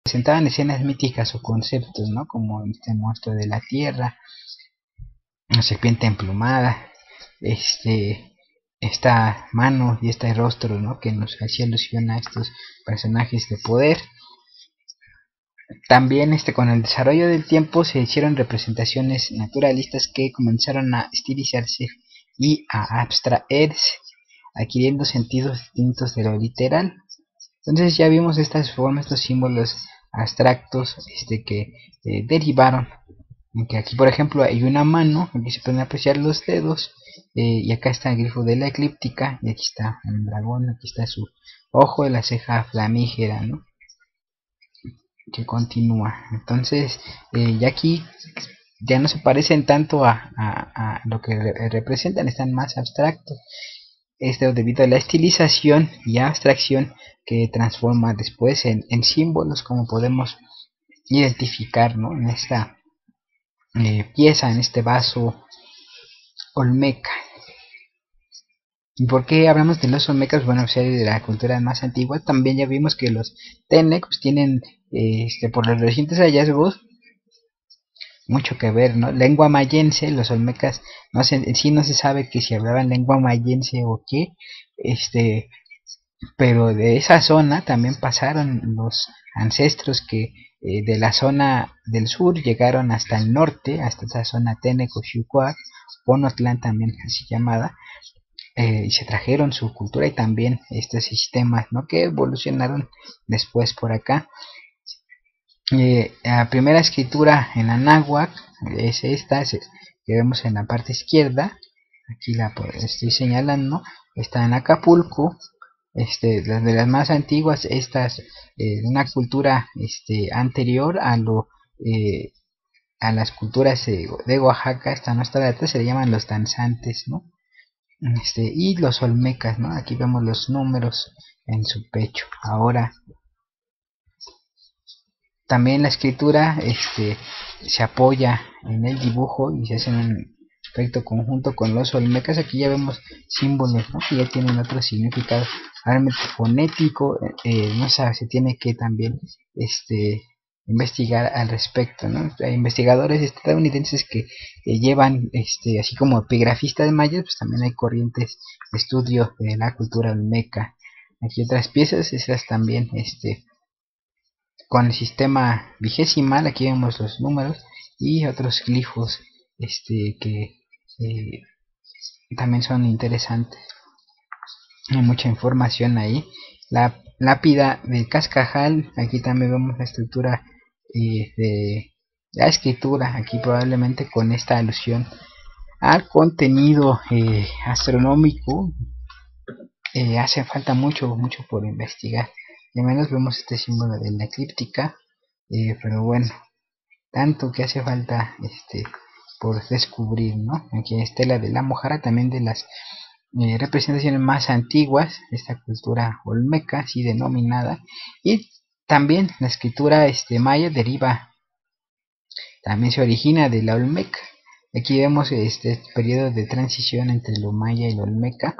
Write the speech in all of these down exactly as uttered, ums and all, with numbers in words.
presentaban escenas míticas o conceptos, ¿no? Como este monstruo de la tierra, una serpiente emplumada, este, esta mano y este rostro, ¿no? Que nos hacía alusión a estos personajes de poder. También este, con el desarrollo del tiempo se hicieron representaciones naturalistas que comenzaron a estilizarse y a abstraerse, adquiriendo sentidos distintos de lo literal. Entonces ya vimos estas formas, estos símbolos abstractos este, que eh, derivaron. Que aquí por ejemplo hay una mano, aquí se pueden apreciar los dedos, eh, y acá está el grifo de la eclíptica, y aquí está un dragón, aquí está su ojo y la ceja flamígera, ¿no? Que continúa. Entonces eh, ya aquí ya no se parecen tanto a, a, a lo que re representan, están más abstractos. Esto debido a la estilización y abstracción que transforma después en, en símbolos, como podemos identificar, ¿no? En esta eh, pieza, en este vaso olmeca. ¿Y por qué hablamos de los olmecas? Bueno, o sea, de la cultura más antigua. También ya vimos que los Tenec pues, tienen, eh, este, por los recientes hallazgos, mucho que ver, ¿no? Lengua mayense, los olmecas, no sé, en sí no se sabe que si hablaban lengua mayense o qué, este, pero de esa zona también pasaron los ancestros que eh, de la zona del sur llegaron hasta el norte, hasta esa zona Teneco, Xiucuac, Ponotlán también así llamada, eh, y se trajeron su cultura y también estos sistemas, ¿no? Que evolucionaron después por acá. Eh, la primera escritura en anáhuac es esta, es, que vemos en la parte izquierda, aquí la estoy señalando, está en Acapulco. Este, las de las más antiguas, estas, eh, una cultura este, anterior a lo eh, a las culturas eh, de Oaxaca, esta no está data, se le llaman los danzantes, ¿no? Este, y los olmecas, ¿no? Aquí vemos los números en su pecho. Ahora, también la escritura este, se apoya en el dibujo y se hace un perfecto conjunto con los olmecas. Aquí ya vemos símbolos, ¿no? Que ya tienen otro significado realmente fonético. Eh, no sé, se tiene que también este, investigar al respecto, ¿no? Hay investigadores estadounidenses que eh, llevan, este, así como epigrafistas mayas, pues también hay corrientes de estudio de la cultura olmeca. Aquí otras piezas, esas también este, con el sistema vigesimal. Aquí vemos los números y otros glifos este, que eh, también son interesantes. Hay mucha información ahí. La lápida de Cascajal, aquí también vemos la estructura eh, de la escritura, aquí probablemente con esta alusión al contenido eh, astronómico. Eh, hace falta mucho, mucho por investigar. De menos vemos este símbolo de la eclíptica, eh, pero bueno, tanto que hace falta este por descubrir, ¿no? Aquí Estela de la Mojara, también de las eh, representaciones más antiguas de esta cultura olmeca, así denominada, y también la escritura este, maya deriva, también se origina de la olmeca. Aquí vemos este periodo de transición entre lo maya y lo olmeca.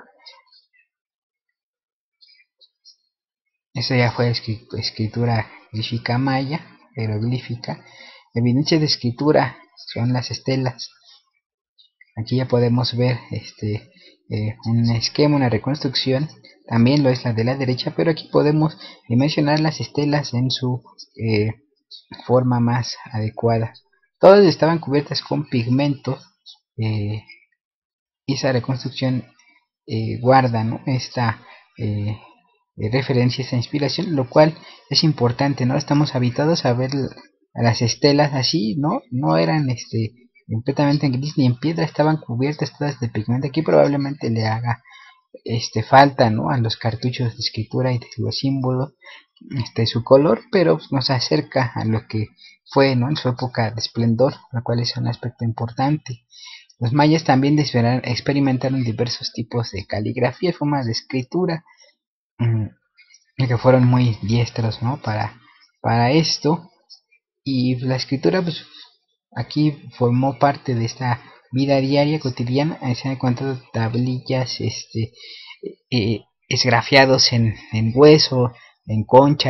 Esta ya fue escritura glífica maya, jeroglífica. Evidencia de escritura son las estelas. Aquí ya podemos ver este eh, un esquema, una reconstrucción. También lo es la de la derecha, pero aquí podemos mencionar las estelas en su eh, forma más adecuada. Todas estaban cubiertas con pigmento, eh, y esa reconstrucción eh, guarda, ¿no? esta eh, referencia, esta inspiración, lo cual es importante, ¿no? Estamos habituados a ver a las estelas así, ¿no? No eran este completamente en gris ni en piedra, estaban cubiertas todas de pigmento. Aquí probablemente le haga este falta, ¿no? A los cartuchos de escritura y de los símbolos este su color, pero nos acerca a lo que fue, ¿no? En su época de esplendor, lo cual es un aspecto importante. Los mayas también experimentaron diversos tipos de caligrafía y formas de escritura, mmm, que fueron muy diestros, ¿no? para, para esto. Y la escritura pues aquí formó parte de esta vida diaria cotidiana. Se han encontrado tablillas este, eh, esgrafiados en, en hueso, en conchas,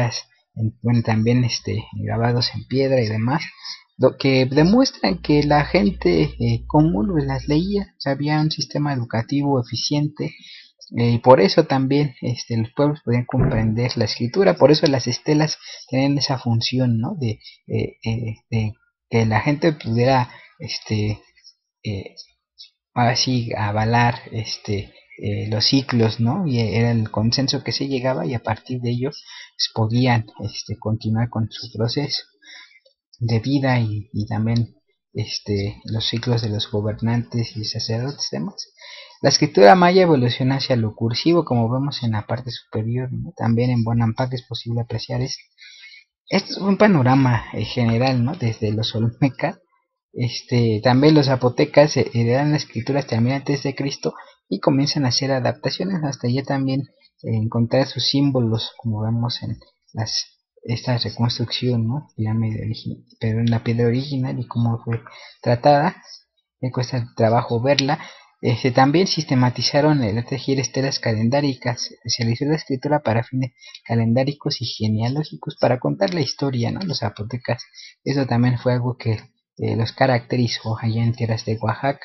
en, bueno, también este, grabados en piedra y demás, lo que demuestran que la gente eh, común pues, las leía, o sea, había un sistema educativo eficiente, eh, y por eso también este, los pueblos podían comprender la escritura, por eso las estelas tienen esa función, ¿no? De, eh, eh, de que la gente pudiera, este, eh, ahora sí, avalar este, eh, los ciclos, ¿no? Y era el consenso que se llegaba y a partir de ello pues, podían este, continuar con su proceso de vida y, y también este, los ciclos de los gobernantes y sacerdotes y demás. La escritura maya evoluciona hacia lo cursivo, como vemos en la parte superior, ¿no? También en Bonampak es posible apreciar esto. Esto es un panorama eh, general, ¿no? Desde los Olmeca, este, también los zapotecas eh, heredan la escritura también antes de Cristo y comienzan a hacer adaptaciones hasta ya también eh, encontrar sus símbolos, como vemos en las esta reconstrucción, ¿no? Pirámide origi- pero en la piedra original y cómo fue tratada, me cuesta trabajo verla. Este, también sistematizaron el tejer estelas calendáricas, se realizó la escritura para fines calendáricos y genealógicos para contar la historia, ¿no? Los zapotecas, eso también fue algo que eh, los caracterizó allá en tierras de Oaxaca.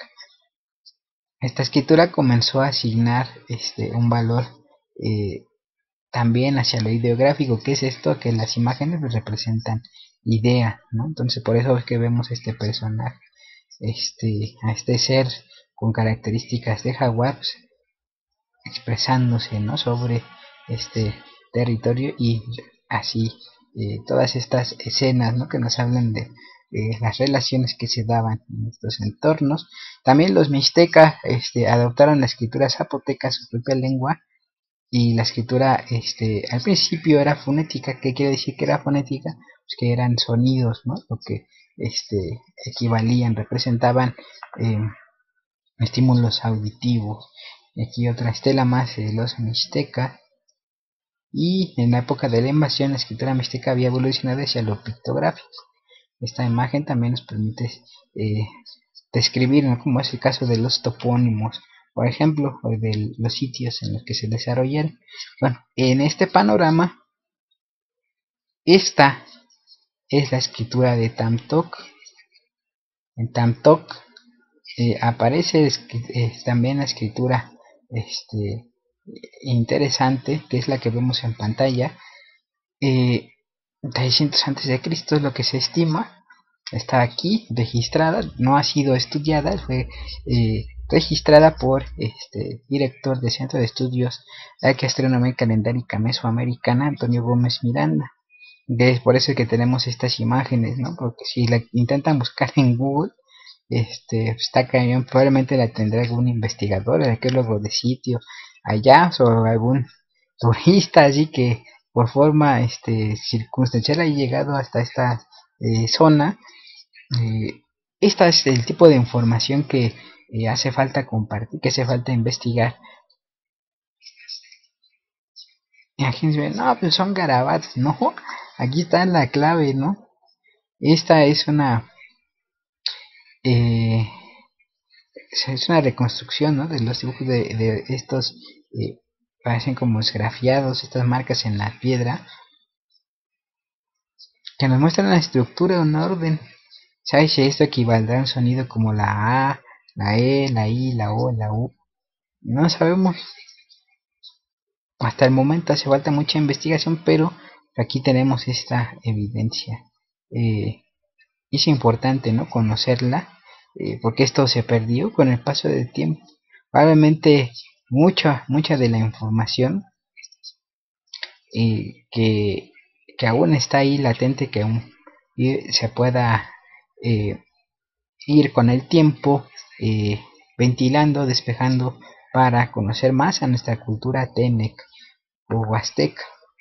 Esta escritura comenzó a asignar este, un valor eh, también hacia lo ideográfico, que es esto, que las imágenes pues, representan idea, ¿no? Entonces por eso es que vemos este personaje, este, a este ser con características de jaguar, pues, expresándose, ¿no? Sobre este territorio y así eh, todas estas escenas, ¿no? Que nos hablan de eh, las relaciones que se daban en estos entornos. También los mixtecas este, adoptaron la escritura zapoteca, su propia lengua, y la escritura este, al principio era fonética. ¿Qué quiere decir que era fonética? Pues que eran sonidos, ¿no? Lo que este, equivalían, representaban eh, estímulos auditivos. Y aquí otra estela más de los mixtecas. Y en la época de la invasión, la escritura mixteca había evolucionado hacia lo pictográfico. Esta imagen también nos permite eh, describir, ¿no? Como es el caso de los topónimos, por ejemplo, o de los sitios en los que se desarrollan. Bueno, en este panorama, esta es la escritura de Tamtok. En Tamtok eh, aparece eh, también la escritura este, interesante, que es la que vemos en pantalla. Eh, seiscientos antes de Cristo es lo que se estima. Está aquí registrada, no ha sido estudiada, fue eh, registrada por este director del Centro de Estudios de Astronomía Calendárica Mesoamericana, Antonio Gómez Miranda. Es por eso que tenemos estas imágenes, ¿no? Porque si la intentan buscar en Google, este, está cañón, probablemente la tendrá algún investigador, arqueólogo de sitio allá, o algún turista, así que por forma este, circunstancial ha llegado hasta esta eh, zona. Eh, esta es el tipo de información que eh, hace falta compartir, que hace falta investigar. Y aquí se ve, no, pues son garabatos, no, aquí está la clave, ¿no? Esta es una eh, es una reconstrucción, ¿no? De los dibujos de, de estos eh, parecen como esgrafiados, estas marcas en la piedra que nos muestran la estructura, un orden. ¿Sabes si esto equivaldrá a un sonido como la A, la E, la I, la O, la U? No sabemos. Hasta el momento hace falta mucha investigación, pero aquí tenemos esta evidencia. Eh, es importante, ¿no? Conocerla, eh, porque esto se perdió con el paso del tiempo. Probablemente mucha, mucha de la información eh, que, que aún está ahí latente, que aún eh, se pueda eh, ir con el tiempo eh, ventilando, despejando para conocer más a nuestra cultura tenec o huasteca.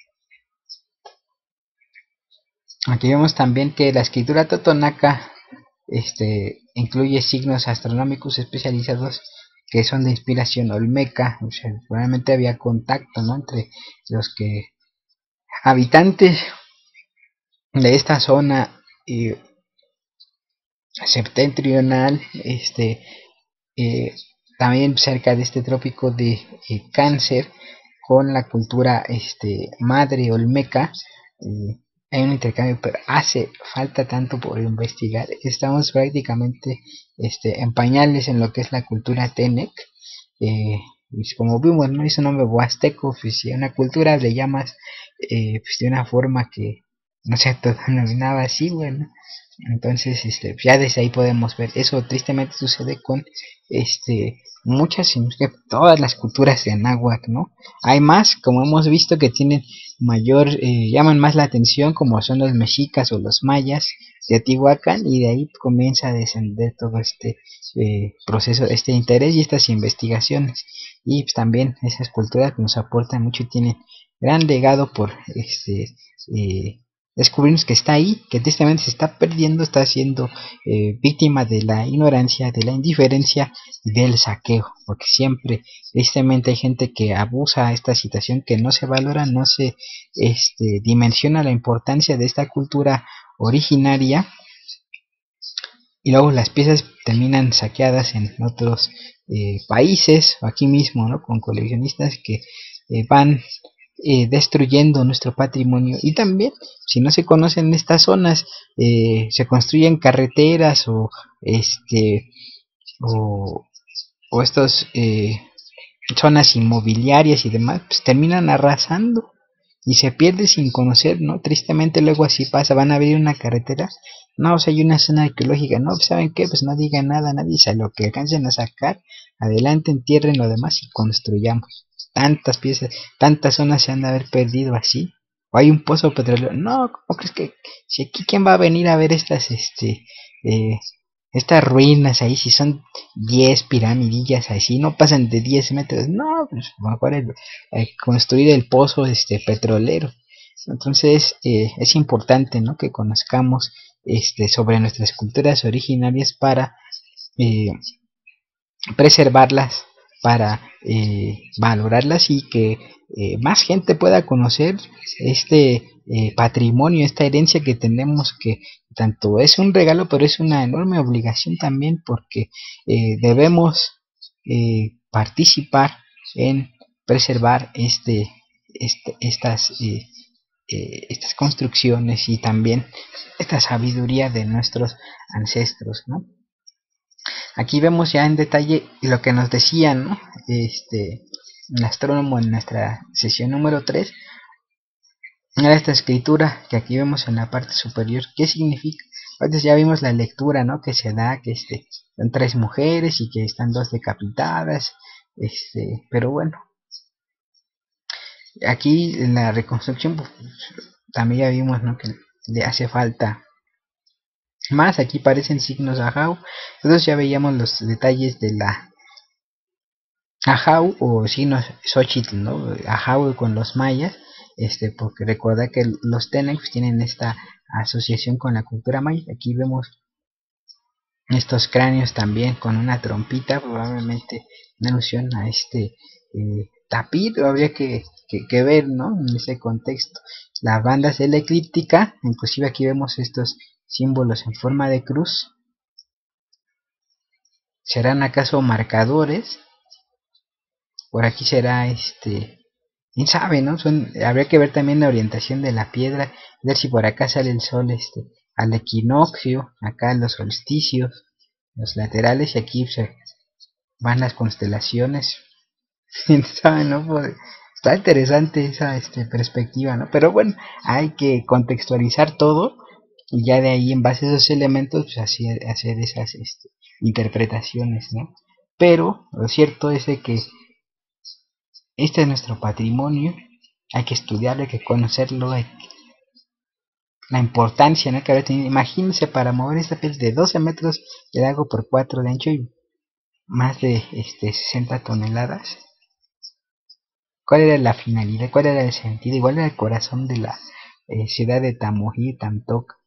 Aquí vemos también que la escritura totonaca este, incluye signos astronómicos especializados que son de inspiración olmeca. O sea, probablemente había contacto, ¿no? Entre los que habitantes de esta zona eh, septentrional, este, eh, también cerca de este trópico de eh, Cáncer, con la cultura este, madre olmeca, eh, hay un intercambio, pero hace falta tanto por investigar. Estamos prácticamente este, en pañales en lo que es la cultura Tenec. Eh, pues como vimos, ¿no? Es un nombre huasteco, pues, y una cultura le llamas eh, pues, de una forma que no se denominaba así, bueno. Entonces, este, pues, ya desde ahí podemos ver. Eso tristemente sucede con este muchas, si no es que todas las culturas de Anáhuac, ¿no? Hay más, como hemos visto, que tienen mayor, eh, llaman más la atención, como son los mexicas o los mayas de Teotihuacán, y de ahí comienza a descender todo este eh, proceso, este interés y estas investigaciones. Y pues, también esas culturas que nos aportan mucho, tienen gran legado por este eh, descubrimos que está ahí, que tristemente se está perdiendo, está siendo eh, víctima de la ignorancia, de la indiferencia y del saqueo, porque siempre, tristemente, hay gente que abusa esta situación, que no se valora, no se este, dimensiona la importancia de esta cultura originaria, y luego las piezas terminan saqueadas en otros eh, países, aquí mismo, ¿no? Con coleccionistas que eh, van eh, destruyendo nuestro patrimonio. Y también, si no se conocen estas zonas, eh, se construyen carreteras o este o, o estos eh, zonas inmobiliarias y demás, pues terminan arrasando y se pierde sin conocer, ¿no? Tristemente luego así pasa, van a abrir una carretera, no, o sea, hay una zona arqueológica, no, pues, ¿saben qué? Pues no digan nada, nadie sabe lo que alcancen a sacar, adelante, entierren lo demás y construyamos. Tantas piezas, tantas zonas se han de haber perdido así. O hay un pozo petrolero, no, ¿cómo crees que si aquí quién va a venir a ver estas, este, eh, estas ruinas ahí, si son diez piramidillas así, no pasan de diez metros, no, pues mejor el, el construir el pozo este petrolero. Entonces eh, es importante, ¿no? Que conozcamos este sobre nuestras culturas originarias para eh, preservarlas, para eh, valorarlas, y que eh, más gente pueda conocer este eh, patrimonio, esta herencia que tenemos, que tanto es un regalo, pero es una enorme obligación también, porque eh, debemos eh, participar en preservar este, este estas eh, eh, estas construcciones y también esta sabiduría de nuestros ancestros, ¿no? Aquí vemos ya en detalle lo que nos decían, ¿no? Este, el astrónomo en nuestra sesión número tres. Era esta escritura que aquí vemos en la parte superior. ¿Qué significa? Antes ya vimos la lectura, ¿no? Que se da, que este, son tres mujeres y que están dos decapitadas. Este, pero bueno, aquí en la reconstrucción pues, también ya vimos, ¿no? Que le hace falta más. Aquí parecen signos Ahau. Entonces ya veíamos los detalles de la Ahau o signos Xochitl, ¿no? Ahau con los mayas, este, porque recuerda que los Tenec tienen esta asociación con la cultura maya. Aquí vemos estos cráneos también con una trompita, probablemente una alusión a este eh, tapir, habría que, que, que ver, ¿no? En ese contexto. Las bandas de la eclíptica, inclusive aquí vemos estos símbolos en forma de cruz. ¿Serán acaso marcadores? Por aquí será este, quién sabe, ¿no? Son, habría que ver también la orientación de la piedra, ver si por acá sale el sol este al equinoccio, acá los solsticios, los laterales, y aquí se van las constelaciones. Quién sabe, ¿no? Pues, está interesante esa este, perspectiva, ¿no? Pero bueno, hay que contextualizar todo y ya de ahí, en base a esos elementos, pues hacer, hacer esas este, interpretaciones, ¿no? Pero lo cierto es de que este es nuestro patrimonio, hay que estudiarlo, hay que conocerlo, hay que, la importancia, ¿no? Que ahora tiene. Imagínense, para mover esta piel de doce metros de largo por cuatro de ancho y más de este, sesenta toneladas. ¿Cuál era la finalidad? ¿Cuál era el sentido? Igual era el corazón de la eh, ciudad de Tamojí, Tantoc.